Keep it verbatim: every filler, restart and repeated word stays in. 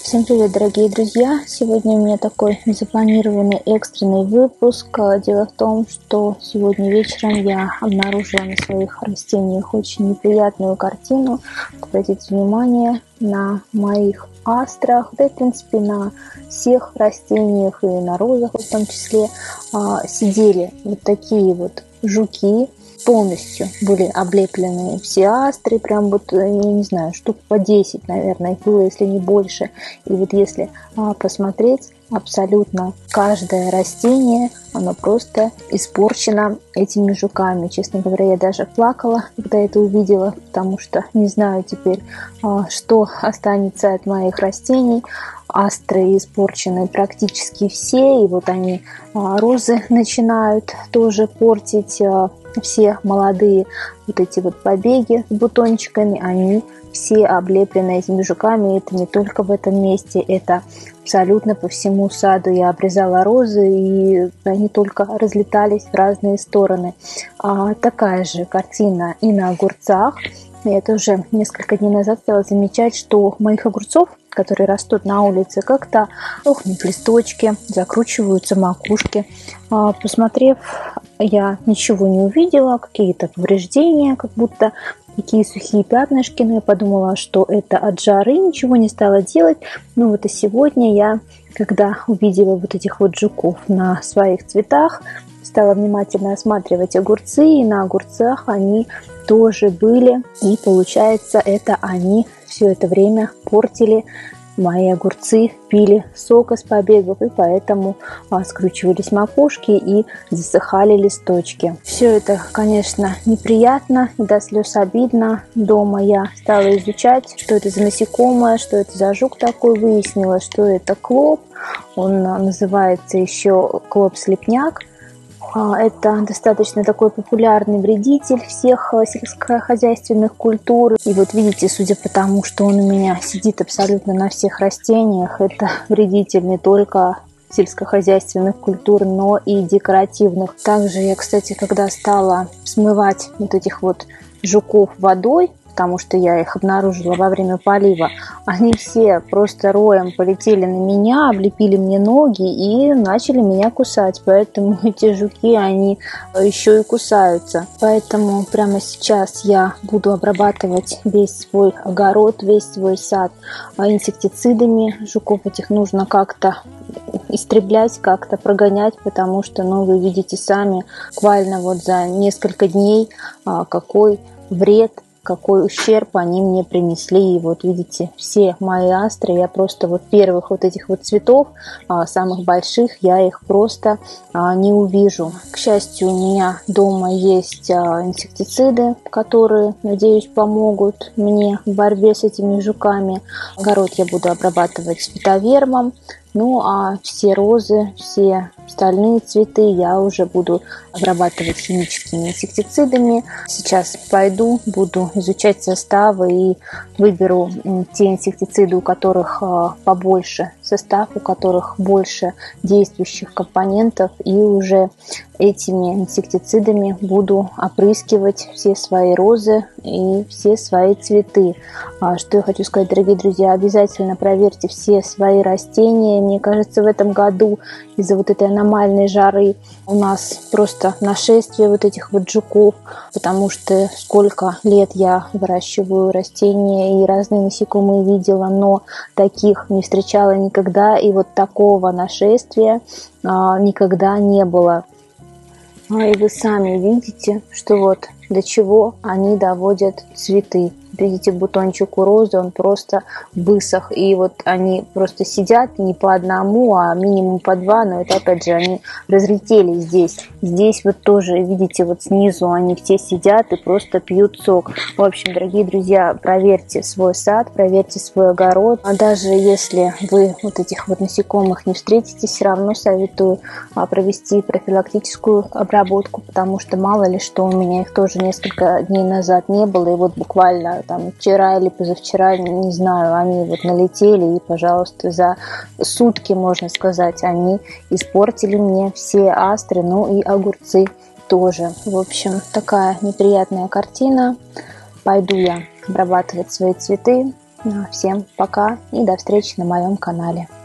Всем привет, дорогие друзья! Сегодня у меня такой незапланированный экстренный выпуск. Дело в том, что сегодня вечером я обнаружила на своих растениях очень неприятную картину. Обратите внимание, на моих астрах, да и в принципе на всех растениях и на розах в том числе сидели вот такие вот жуки. Полностью были облеплены все астры, прям вот, я не знаю, штук по десять, наверное, их было, если не больше. И вот если а, посмотреть, абсолютно каждое растение, оно просто испорчено этими жуками. Честно говоря, я даже плакала, когда это увидела, потому что не знаю теперь, а, что останется от моих растений. Астры испорчены практически все, и вот они, а, розы начинают тоже портить. А, все молодые вот эти вот побеги с бутончиками, они все облеплены этими жуками. И это не только в этом месте, это абсолютно по всему саду. Я обрезала розы, и они только разлетались в разные стороны. А такая же картина и на огурцах. Я тоже несколько дней назад стала замечать, что у моих огурцов, которые растут на улице, как-то сохнут листочки, закручиваются макушки. Посмотрев, я ничего не увидела, какие-то повреждения, как будто такие сухие пятнышки, но я подумала, что это от жары, ничего не стала делать. Ну вот и сегодня я, когда увидела вот этих вот жуков на своих цветах, стала внимательно осматривать огурцы, и на огурцах они тоже были. И получается, это они все это время портили мои огурцы, пили сок из побегов, и поэтому а, скручивались макушки и засыхали листочки. Все это, конечно, неприятно, до слез обидно. Дома я стала изучать, что это за насекомое, что это за жук такой. Выяснила, что это клоп. Он называется еще клоп-слепняк. Это достаточно такой популярный вредитель всех сельскохозяйственных культур. И вот видите, судя по тому, что он у меня сидит абсолютно на всех растениях, это вредитель не только сельскохозяйственных культур, но и декоративных. Также я, кстати, когда стала смывать вот этих вот жуков водой, потому что я их обнаружила во время полива, они все просто роем полетели на меня, облепили мне ноги и начали меня кусать. Поэтому эти жуки, они еще и кусаются. Поэтому прямо сейчас я буду обрабатывать весь свой огород, весь свой сад инсектицидами. Жуков этих нужно как-то истреблять, как-то прогонять, потому что, ну, вы видите сами, буквально вот за несколько дней какой вред, какой ущерб они мне принесли. И вот видите, все мои астры, я просто вот первых вот этих вот цветов, самых больших, я их просто не увижу. К счастью, у меня дома есть инсектициды, которые, надеюсь, помогут мне в борьбе с этими жуками. Огород я буду обрабатывать фитовермом. Ну а все розы, все остальные цветы я уже буду обрабатывать химическими инсектицидами. Сейчас пойду, буду изучать составы и выберу те инсектициды, у которых побольше состав, у которых больше действующих компонентов, и уже этими инсектицидами буду опрыскивать все свои розы и все свои цветы. Что я хочу сказать, дорогие друзья, обязательно проверьте все свои растения. Мне кажется, в этом году из-за вот этой аномальной жары у нас просто нашествие вот этих вот жуков, потому что сколько лет я выращиваю растения и разные насекомые видела, но таких не встречала никогда, и вот такого нашествия а, никогда не было. И вы сами видите, что вот до чего они доводят цветы. Видите, бутончик у розы, он просто высох. И вот они просто сидят не по одному, а минимум по два. Но это, опять же, они разлетелись здесь. Здесь вот тоже, видите, вот снизу они все сидят и просто пьют сок. В общем, дорогие друзья, проверьте свой сад, проверьте свой огород. А даже если вы вот этих вот насекомых не встретите, все равно советую провести профилактическую обработку, потому что мало ли что, у меня их тоже несколько дней назад не было. И вот буквально там вчера или позавчера, не знаю, они вот налетели, и, пожалуйста, за сутки, можно сказать, они испортили мне все астры, ну и огурцы тоже. В общем, такая неприятная картина. Пойду я обрабатывать свои цветы. Всем пока и до встречи на моем канале.